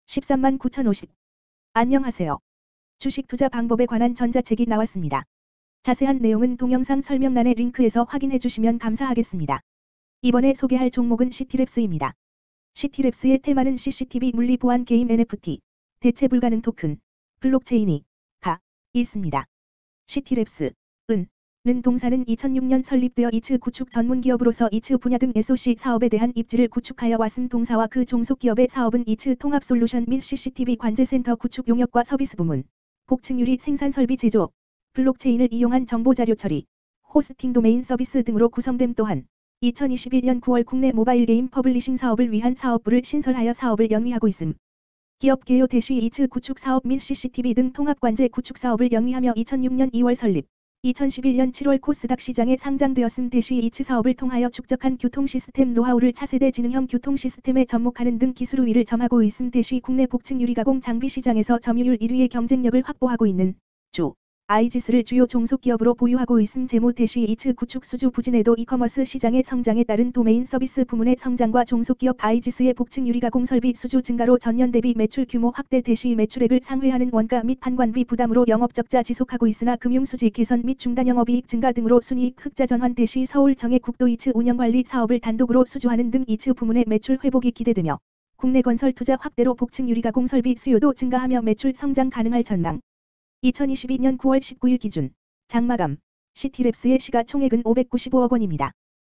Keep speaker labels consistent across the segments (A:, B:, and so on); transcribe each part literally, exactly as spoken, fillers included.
A: 십삼만 구천오십. 안녕하세요. 주식 투자 방법에 관한 전자책이 나왔습니다. 자세한 내용은 동영상 설명란의 링크에서 확인해 주시면 감사하겠습니다. 이번에 소개할 종목은 시티랩스입니다. 시티랩스의 테마는 씨씨티비 물리 보안 게임 엔에프티, 대체 불가능 토큰, 블록체인이 가 있습니다. 시티랩스, 은, 는 동사는 이천육 년 설립되어 이츠 구축 전문 기업으로서 이츠 분야 등 에스오씨 사업에 대한 입지를 구축하여 왔음. 동사와 그 종속 기업의 사업은 이츠 통합 솔루션 및 씨씨티비 관제센터 구축 용역과 서비스 부문, 복층유리 생산 설비 제조, 블록체인을 이용한 정보 자료 처리, 호스팅 도메인 서비스 등으로 구성됨. 또한 이천이십일 년 구월 국내 모바일 게임 퍼블리싱 사업을 위한 사업부를 신설하여 사업을 영위하고 있음. 기업 개요 대시 이츠 구축 사업 및 씨씨티비 등 통합 관제 구축 사업을 영위하며 이천육 년 이월 설립, 이천십일 년 칠월 코스닥 시장에 상장되었음. 대시 이츠 사업을 통하여 축적한 교통 시스템 노하우를 차세대 지능형 교통 시스템에 접목하는 등 기술 우위를 점하고 있음. 대시 국내 복층 유리 가공 장비 시장에서 점유율 일 위의 경쟁력을 확보하고 있는 주 아이지스를 주요 종속 기업으로 보유하고 있음. 재무 대시 이츠 구축 수주 부진에도 이커머스 시장의 성장에 따른 도메인 서비스 부문의 성장과 종속 기업 아이지스의 복층 유리 가공 설비 수주 증가로 전년 대비 매출 규모 확대. 대시 매출액을 상회하는 원가 및 판관비 부담으로 영업 적자 지속하고 있으나 금융 수지 개선 및 중단 영업이익 증가 등으로 순이익 흑자 전환. 대시 서울 정해 국도 이츠 운영관리 사업을 단독으로 수주하는 등 이츠 부문의 매출 회복이 기대되며 국내 건설 투자 확대로 복층 유리 가공 설비 수요도 증가하며 매출 성장 가능할 전망. 이천이십이 년 구월 십구일 기준 장마감 시티랩스의 시가총액은 오백구십오억 원입니다.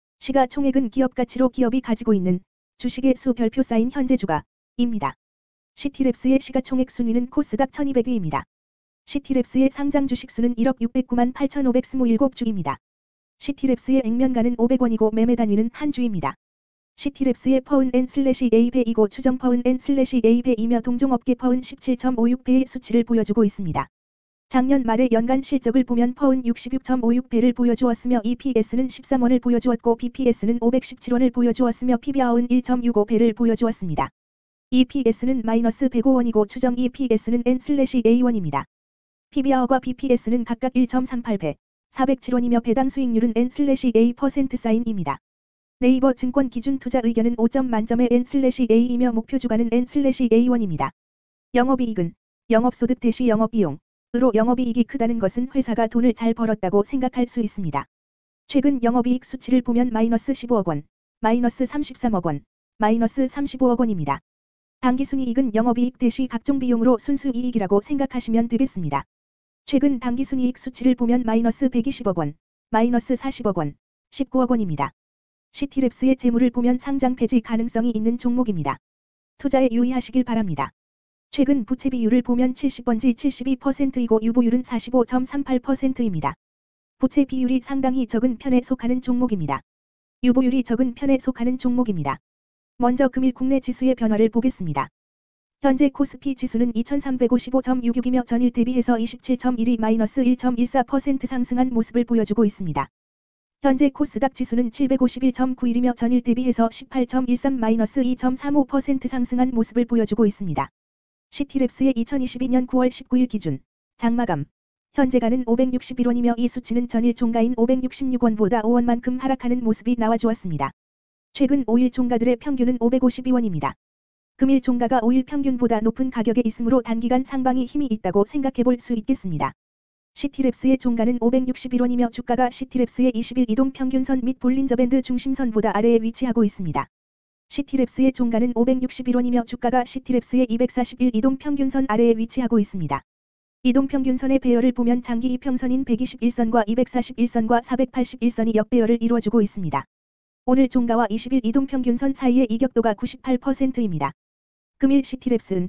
A: 시가총액은 기업가치로 기업이 가지고 있는 주식의 수 별표 쌓인 현재 주가입니다. 시티랩스의 시가총액 순위는 코스닥 천이백 위입니다. 시티랩스의 상장 주식수는 일억 육백구만 팔천오백이십칠 주입니다. 시티랩스의 액면가는 오백 원이고 매매 단위는 한 주입니다. 시티랩스의 퍼은 엔 슬래시 에이 배이고 추정 퍼은 엔 슬래시 에이 배이며 동종업계 퍼은 십칠 점 오육 배의 수치를 보여주고 있습니다. 작년 말의 연간 실적을 보면 퍼은 육십육 점 오육 배를 보여주었으며 이피에스는 십삼 원을 보여주었고 비피에스는 오백십칠 원을 보여주었으며 피비알은 일 점 육오 배를 보여주었습니다. 이피에스는 마이너스 백오 원이고 추정 이피에스는 엔 슬래시 에이 원입니다. 피비알과 비피에스는 각각 일 점 삼팔 배, 사백칠 원이며 배당 수익률은 엔 슬래시 에이 퍼센트 사인입니다. 네이버 증권 기준 투자 의견은 오 점 만점의 엔 슬래시 에이이며 목표 주가는 엔 슬래시 에이 원입니다. 영업이익은 영업소득 대시 영업비용 으로 영업이익이 크다는 것은 회사가 돈을 잘 벌었다고 생각할 수 있습니다. 최근 영업이익 수치를 보면 마이너스 십오억 원, 마이너스 삼십삼억 원, 마이너스 삼십오억 원입니다. 당기순이익은 영업이익 대시 각종 비용으로 순수이익이라고 생각하시면 되겠습니다. 최근 당기순이익 수치를 보면 마이너스 백이십억 원, 마이너스 사십억 원, 십구억 원입니다. 시티랩스의 재물을 보면 상장 폐지 가능성이 있는 종목입니다. 투자에 유의하시길 바랍니다. 최근 부채 비율을 보면 칠십 번지 칠십이 퍼센트이고 유보율은 사십오 점 삼팔 퍼센트입니다. 부채 비율이 상당히 적은 편에 속하는 종목입니다. 유보율이 적은 편에 속하는 종목입니다. 먼저 금일 국내 지수의 변화를 보겠습니다. 현재 코스피 지수는 이천삼백오십오 점 육육이며 전일 대비해서 이십칠 점 일 위 마이너스 일 점 일사 퍼센트 상승한 모습을 보여주고 있습니다. 현재 코스닥 지수는 칠백오십일 점 구일이며 전일 대비해서 십팔 점 일삼 마이너스 이 점 삼오 퍼센트 상승한 모습을 보여주고 있습니다. 시티랩스의 이천이십이 년 구월 십구일 기준 장마감 현재가는 오백육십일 원이며 이 수치는 전일 종가인 오백육십육 원보다 오 원만큼 하락하는 모습이 나와주었습니다. 최근 오 일 종가들의 평균은 오백오십이 원입니다. 금일 종가가 오 일 평균보다 높은 가격에 있으므로 단기간 상방이 힘이 있다고 생각해 볼 수 있겠습니다. 시티랩스의 종가는 오백육십일 원이며 주가가 시티랩스의 이십 일 이동 평균선 및 볼린저 밴드 중심선보다 아래에 위치하고 있습니다. 시티랩스의 종가는 오백육십일 원이며 주가가 시티랩스의 이백사십일 이동 평균선 아래에 위치하고 있습니다. 이동 평균선의 배열을 보면 장기 이평선인 백이십일 선과 이백사십일 선과 사백팔십일 선이 역배열을 이루어주고 있습니다. 오늘 종가와 이십 일 이동 평균선 사이의 이격도가 구십팔 퍼센트입니다. 금일 시티랩스는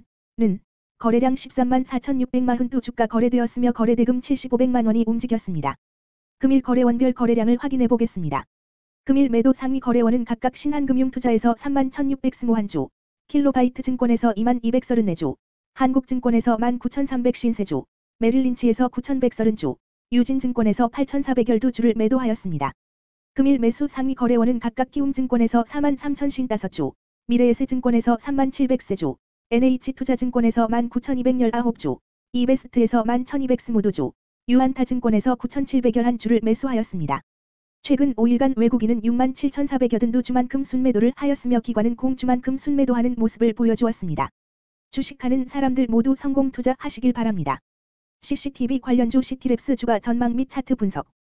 A: 거래량 십삼만 사천육백사십이 주가 거래되었으며 거래대금 칠천오백만 원이 움직였습니다. 금일 거래원별 거래량을 확인해 보겠습니다. 금일 매도 상위 거래원은 각각 신한금융투자에서 삼만 천육백이십일 주, 킬로바이트 증권에서 이만 이백삼십사 주, 한국증권에서 만 구천삼백오십삼 주, 메릴린치에서 구천백삼십 주, 유진증권에서 팔천사백십이 주를 매도하였습니다. 금일 매수 상위 거래원은 각각 키움증권에서 사만 삼천오십오 주, 미래에셋증권에서 삼만 칠백삼 주, 엔에이치투자증권에서 만 구천이백십구 주, 이베스트에서 만 천이백이십오 주, 유한타증권에서 구천칠백십일 주를 매수하였습니다. 최근 오 일간 외국인은 육만 칠천사백팔십이 주만큼 순매도를 하였으며 기관은 공주만큼 순매도하는 모습을 보여주었습니다. 주식하는 사람들 모두 성공 투자하시길 바랍니다. 씨씨티비 관련주 시티랩스 주가 전망 및 차트 분석